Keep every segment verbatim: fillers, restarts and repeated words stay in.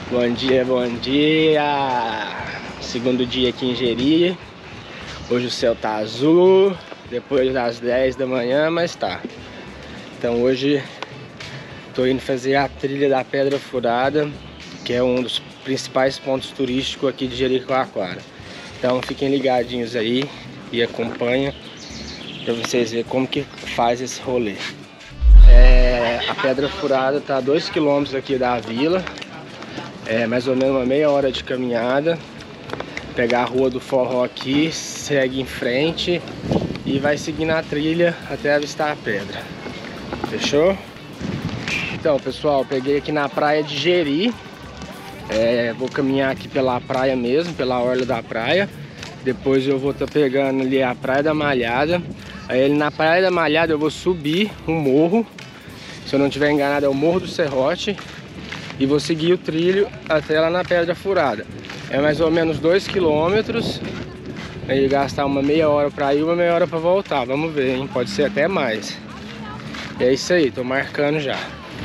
Bom dia, bom dia! Segundo dia aqui em Jeri. Hoje o céu tá azul, depois das dez da manhã, mas tá. Então hoje tô indo fazer a trilha da Pedra Furada, que é um dos principais pontos turísticos aqui de Jericoacoara. Então fiquem ligadinhos aí e acompanhem para vocês verem como que faz esse rolê. É, a Pedra Furada tá a dois quilômetros aqui da vila. É mais ou menos uma meia hora de caminhada. Pegar a Rua do Forró aqui, segue em frente e vai seguindo a trilha até avistar a pedra. Fechou? Então, pessoal, peguei aqui na praia de Jeri. É, vou caminhar aqui pela praia mesmo, pela orla da praia. Depois eu vou estar tá pegando ali a Praia da Malhada. Aí na Praia da Malhada eu vou subir um morro. Se eu não estiver enganado é o Morro do Serrote. E vou seguir o trilho até lá na Pedra Furada. É mais ou menos dois quilômetros. Aí gastar uma meia hora para ir, uma meia hora para voltar. Vamos ver, hein? Pode ser até mais. E é isso aí, tô marcando já.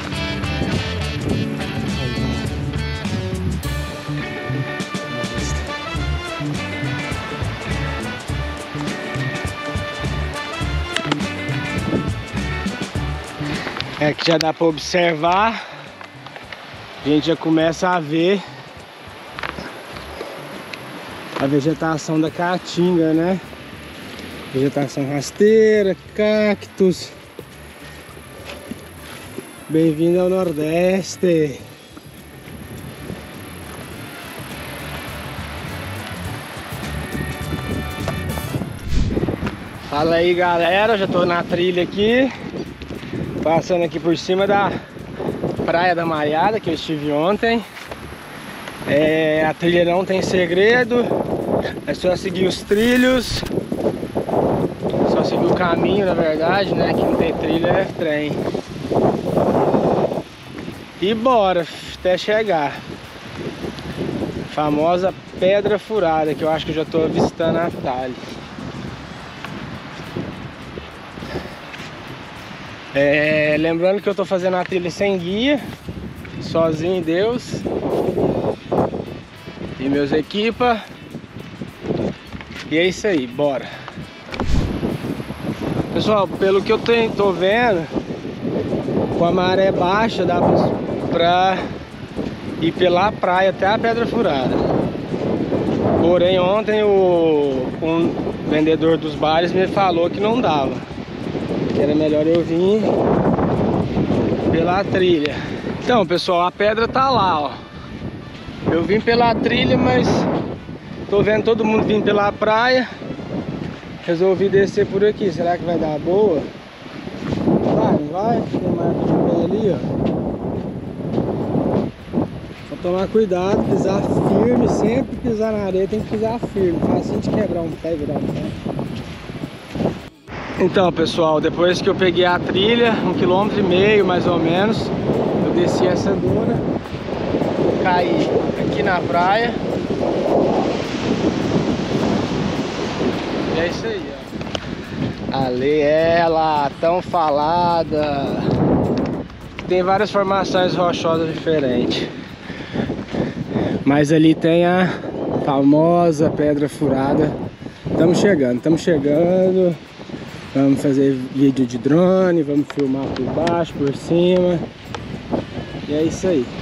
É que já dá para observar. A gente já começa a ver a vegetação da caatinga, né? Vegetação rasteira, cactos. Bem-vindo ao Nordeste. Fala aí, galera, já tô na trilha aqui, passando aqui por cima da Praia da Malhada, que eu estive ontem. É, a trilha não tem segredo, é só seguir os trilhos, só seguir o caminho, na verdade, né? Que não tem trilha, é trem. E bora até chegar. Famosa Pedra Furada, que eu acho que eu já tô avistando a Thales. É, lembrando que eu tô fazendo a trilha sem guia, sozinho em Deus e meus equipa. E é isso aí, bora. Pessoal, pelo que eu tenho, tô vendo, com a maré baixa dá pra ir pela praia até a Pedra Furada. Porém ontem o um vendedor dos bares me falou que não dava, que era melhor eu vir pela trilha. Então, pessoal, a pedra tá lá, ó. Eu vim pela trilha, mas tô vendo todo mundo vindo pela praia. Resolvi descer por aqui. Será que vai dar boa? Vai, não vai? Tem marca de pé ali, ó. Só tomar cuidado, pisar firme. Sempre pisar na areia tem que pisar firme. Fácil de quebrar um pé e virar um pé. Então, pessoal, depois que eu peguei a trilha, um quilômetro e meio mais ou menos, eu desci essa duna, caí aqui na praia. E é isso aí, ó. Ali ela, tão falada. Tem várias formações rochosas diferentes. Mas ali tem a famosa Pedra Furada. Estamos chegando, estamos chegando. Vamos fazer vídeo de drone, vamos filmar por baixo, por cima. E é isso aí.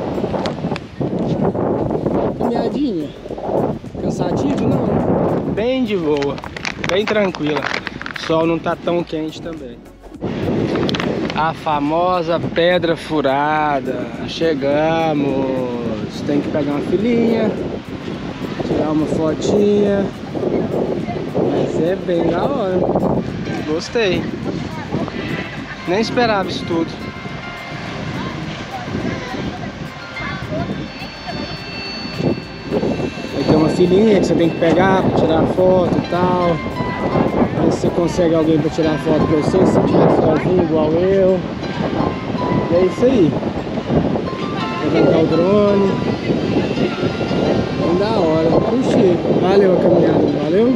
Caminhadinha. Cansativo não? Bem de boa, bem tranquila. O sol não tá tão quente também. A famosa Pedra Furada. Chegamos. Tem que pegar uma filinha, tirar uma fotinha. Mas é bem da hora. Gostei. Nem esperava isso tudo. Aí tem uma filinha que você tem que pegar para tirar foto e tal. Aí você consegue alguém para tirar foto para você, se tiver sozinho igual eu. E é isso aí. Levantar o drone. Bem da hora. Curti. Valeu a caminhada, valeu?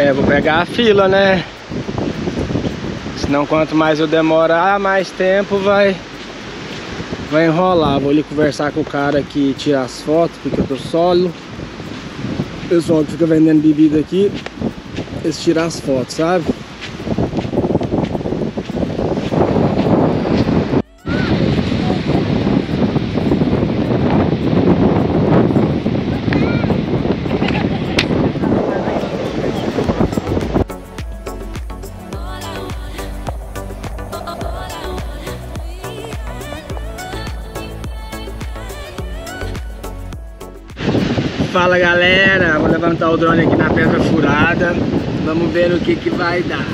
É, vou pegar a fila, né? Senão quanto mais eu demorar, mais tempo vai vai enrolar. Vou ali conversar com o cara aqui, tirar as fotos, porque eu tô solo. O pessoal que fica vendendo bebida aqui, eles tiram as fotos, sabe? Fala galera, vou levantar o drone aqui na pedra furada. Vamos ver o que que vai dar.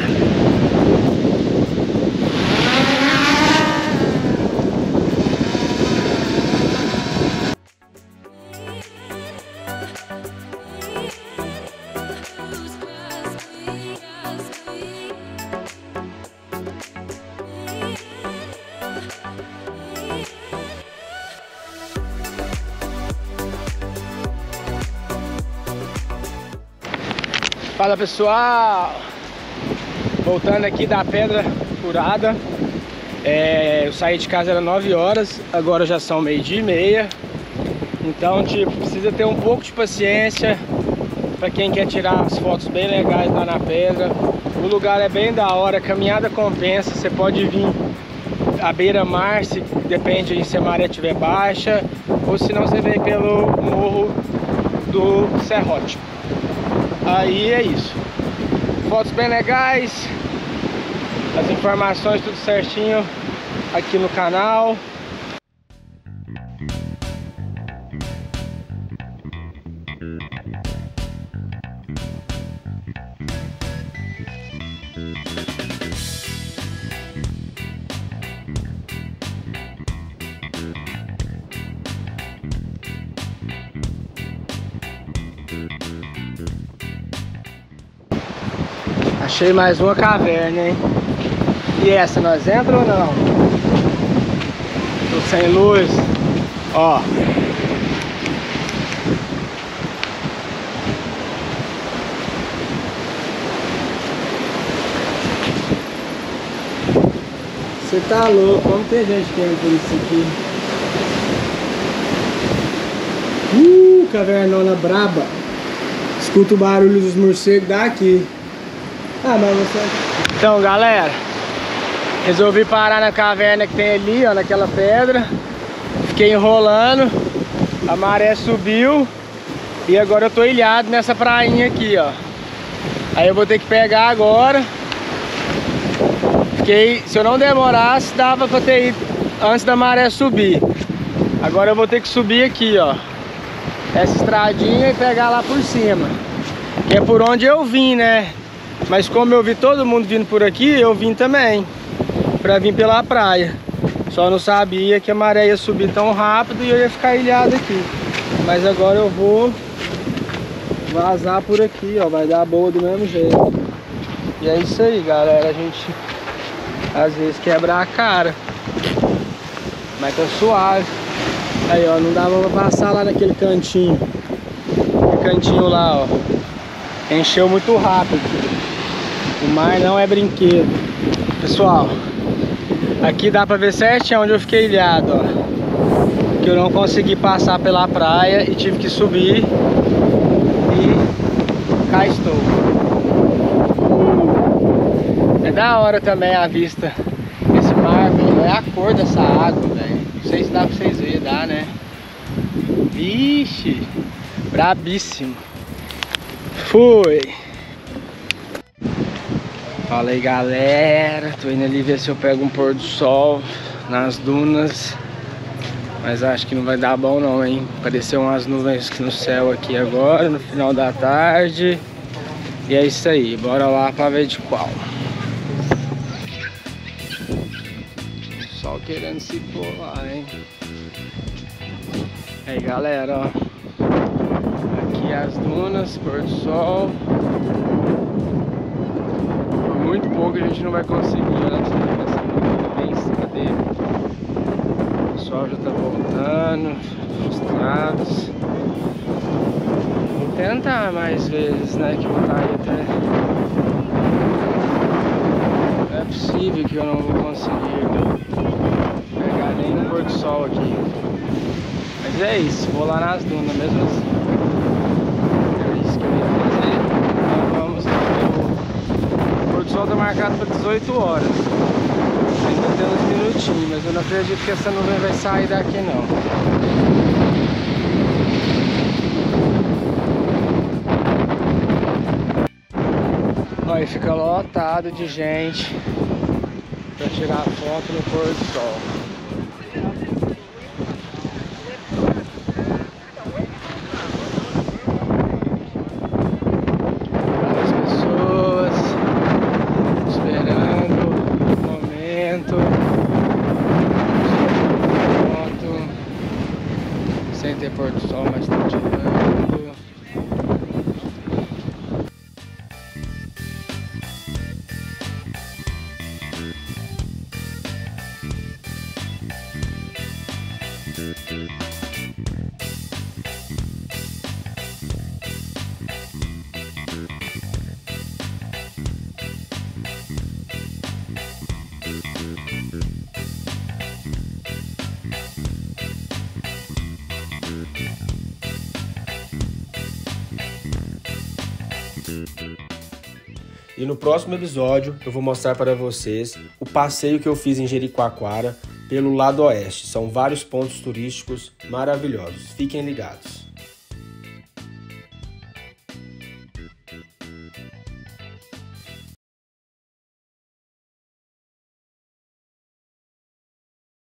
Fala pessoal, voltando aqui da pedra furada. É, eu saí de casa era nove horas, agora já são meio-dia e meia. Então tipo, precisa ter um pouco de paciência para quem quer tirar as fotos bem legais lá na pedra. O lugar é bem da hora, a caminhada compensa. Você pode vir à beira-mar, se depende aí se a maré estiver baixa, ou se não você vem pelo morro do Serrote. Aí é isso. Fotos bem legais, as informações tudo certinho aqui no canal. Achei mais uma caverna, hein? E essa, nós entramos ou não? Tô sem luz. Ó. Você tá louco, como tem gente que entra por isso aqui? Uh, cavernona braba. Escuta o barulho dos morcegos daqui. Ah, mas você... Então galera, resolvi parar na caverna que tem ali, ó, naquela pedra. Fiquei enrolando, a maré subiu e agora eu tô ilhado nessa prainha aqui, ó. Aí eu vou ter que pegar agora. Fiquei, se eu não demorasse, dava pra ter ido antes da maré subir. Agora eu vou ter que subir aqui, ó, essa estradinha e pegar lá por cima, que é por onde eu vim, né? Mas como eu vi todo mundo vindo por aqui, eu vim também, pra vir pela praia. Só não sabia que a maré ia subir tão rápido e eu ia ficar ilhado aqui. Mas agora eu vou vazar por aqui, ó, vai dar boa do mesmo jeito. E é isso aí, galera, a gente às vezes quebra a cara, mas tá suave. Aí, ó, não dava pra passar lá naquele cantinho. Aquele cantinho lá, ó, encheu muito rápido. O mar não é brinquedo. Pessoal, aqui dá pra ver certinho onde eu fiquei ilhado, ó. Que eu não consegui passar pela praia e tive que subir. E cá estou. É da hora também a vista. Esse mar, velho, é a cor dessa água, velho. Não sei se dá pra vocês verem, dá, né? Vixe, brabíssimo. Fui. Fala aí galera, tô indo ali ver se eu pego um pôr do sol nas dunas, mas acho que não vai dar bom não, hein? Apareceu umas nuvens no céu aqui agora, no final da tarde. E é isso aí, bora lá pra ver de qual. O sol querendo se pôr lá, hein? Aí galera, ó, aqui as dunas, pôr do sol. Muito pouco a gente não vai conseguir, olha, essa nuvem bem em cima dele. O pessoal já tá voltando, frustrados. Vou tentar mais vezes, né? Que eu vou estar aí até... Não é possível que eu não vou conseguir pegar nem no pôr do sol aqui. Mas é isso, vou lá nas dunas mesmo assim. É isso que eu ia fazer. Então vamos lá. O pôr do sol tá marcado para dezoito horas. Ainda tem uns minutinhos, mas eu não acredito que essa nuvem vai sair daqui não. Olha, fica lotado de gente para tirar foto no pôr do sol. Várias pessoas esperando o momento. Foto sem ter pôr do sol, mas estão tirando. E no próximo episódio eu vou mostrar para vocês o passeio que eu fiz em Jericoacoara pelo lado oeste. São vários pontos turísticos maravilhosos. Fiquem ligados.